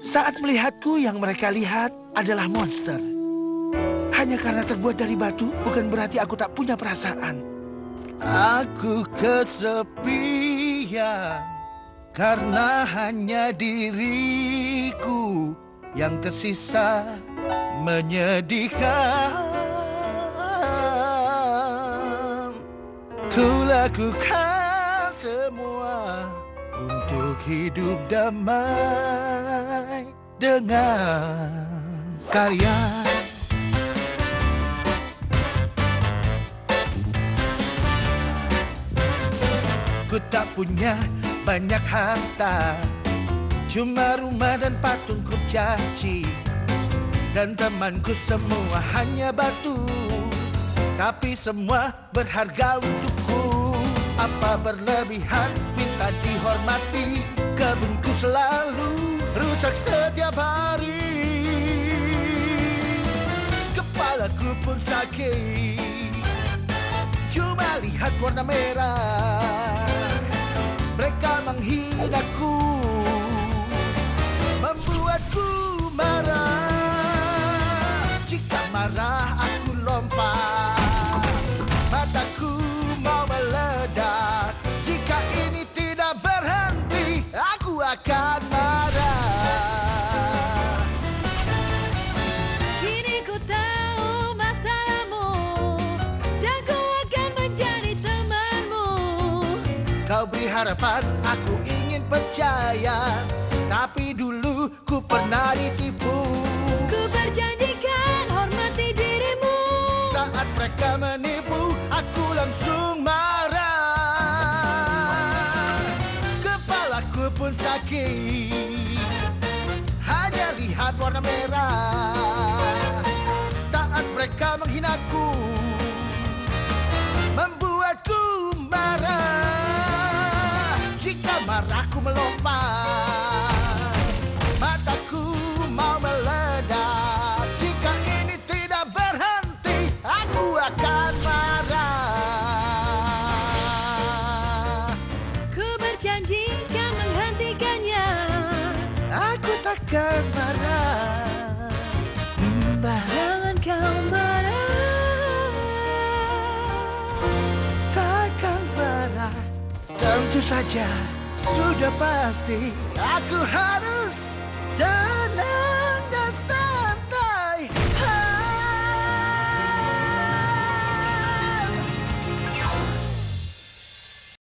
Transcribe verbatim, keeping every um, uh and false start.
Saat melihatku, yang mereka lihat adalah monster. Hanya karena terbuat dari batu, bukan berarti aku tak punya perasaan. Aku kesepian karena hanya diriku yang tersisa, menyedihkan. Kulakukan semua untuk hidup damai dengan kalian. Ku tak punya banyak harta, cuma rumah dan patung kurcaci. Dan temanku semua hanya batu, tapi semua berharga untukku. Apa berlebihan minta dihormati, kebunku selalu rusak setiap hari. Kepalaku pun sakit, cuma lihat warna merah. Mereka menghinaku, membuatku marah. Jika marah aku lompat, mataku mau meledak. Jika ini tidak berhenti, aku akan marah. Kini ku tahu masalahmu, dan ku akan menjadi temanmu. Kau beri harapan, aku ingin percaya, tapi dulu ku pernah ditipu. Ku berjanjikan hormati dirimu. Saat mereka menipu, aku langsung marah. Kepalaku pun sakit, hanya lihat warna merah. Saat mereka menghinaku, membuatku marah. Jika marahku melompat, mataku mau meledak. Jika ini tidak berhenti, aku akan marah. Ku berjanji kan menghentikannya. Aku takkan marah, Mbak. Jangan kau marah. Takkan marah. Tentu saja, sudah pasti aku harus tenang.